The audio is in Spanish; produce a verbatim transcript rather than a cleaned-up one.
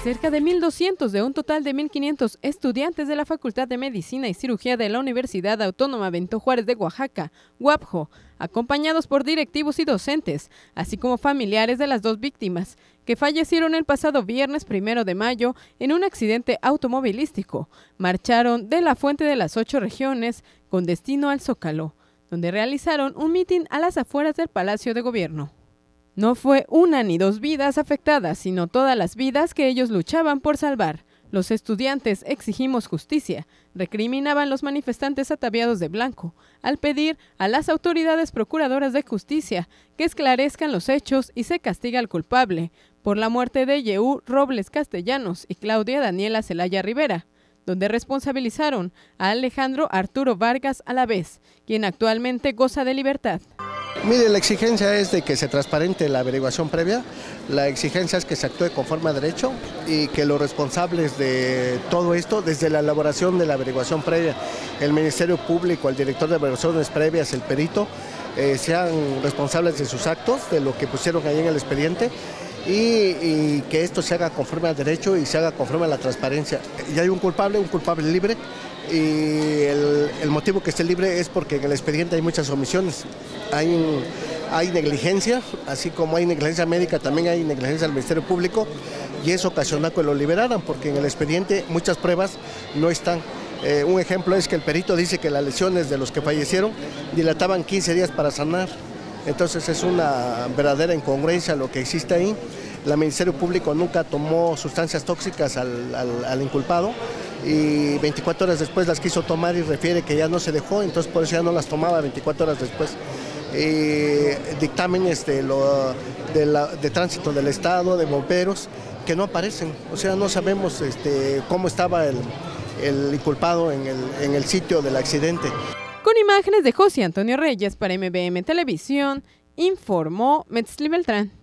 Cerca de mil doscientos de un total de mil quinientos estudiantes de la Facultad de Medicina y Cirugía de la Universidad Autónoma Benito Juárez de Oaxaca, UABJO, acompañados por directivos y docentes, así como familiares de las dos víctimas, que fallecieron el pasado viernes primero de mayo en un accidente automovilístico, marcharon de la Fuente de las Ocho Regiones con destino al Zócalo, donde realizaron un mitin a las afueras del Palacio de Gobierno. No fue una ni dos vidas afectadas, sino todas las vidas que ellos luchaban por salvar. Los estudiantes exigimos justicia, recriminaban los manifestantes ataviados de blanco, al pedir a las autoridades procuradoras de justicia que esclarezcan los hechos y se castigue al culpable por la muerte de Yehu Robles Castellanos y Claudia Daniela Celaya Rivera, donde responsabilizaron a Alejandro Arturo Vargas Alavés, quien actualmente goza de libertad. Mire, la exigencia es de que se transparente la averiguación previa, la exigencia es que se actúe conforme a derecho y que los responsables de todo esto, desde la elaboración de la averiguación previa, el Ministerio Público, el director de averiguaciones previas, el perito, eh, sean responsables de sus actos, de lo que pusieron ahí en el expediente, y, y que esto se haga conforme a derecho y se haga conforme a la transparencia. Y hay un culpable, un culpable libre, y el, el motivo que esté libre es porque en el expediente hay muchas omisiones, hay, hay negligencia, así como hay negligencia médica, también hay negligencia del Ministerio Público, y eso ocasionó que lo liberaran, porque en el expediente muchas pruebas no están. Eh, un ejemplo es que el perito dice que las lesiones de los que fallecieron dilataban quince días para sanar, entonces es una verdadera incongruencia lo que existe ahí. El Ministerio Público nunca tomó sustancias tóxicas al, al, al inculpado, y veinticuatro horas después las quiso tomar y refiere que ya no se dejó, entonces por eso ya no las tomaba veinticuatro horas después. Y dictámenes de, lo, de, la, de tránsito del Estado, de bomberos, que no aparecen, o sea, no sabemos este, cómo estaba el, el inculpado en el, en el sitio del accidente. Con imágenes de José Antonio Reyes para M B M Televisión, informó Metzli Beltrán.